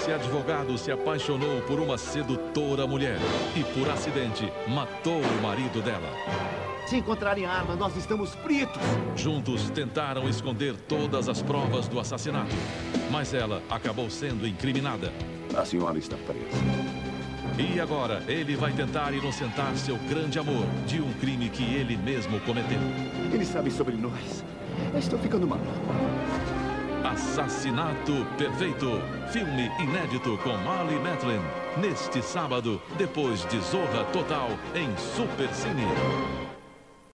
Esse advogado se apaixonou por uma sedutora mulher e, por acidente, matou o marido dela. Se encontrarem a arma, nós estamos fritos. Juntos tentaram esconder todas as provas do assassinato, mas ela acabou sendo incriminada. A senhora está presa. E agora ele vai tentar inocentar seu grande amor de um crime que ele mesmo cometeu. Eles sabem sobre nós. Eu estou ficando maluco. Assassinato Perfeito. Filme inédito com Marlee Matlin. Neste sábado, depois de Zorra Total, em Supercine.